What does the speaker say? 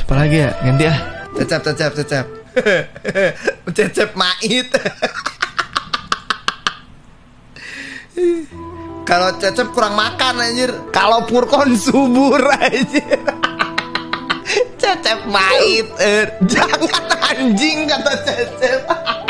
Siapa lagi ya? Ganti ya. Cecep. Cecep mait. Kalau Cecep kurang makan anjir. Kalau Purkon subur anjir. Cecep mait. Jangan anjing kata Cecep.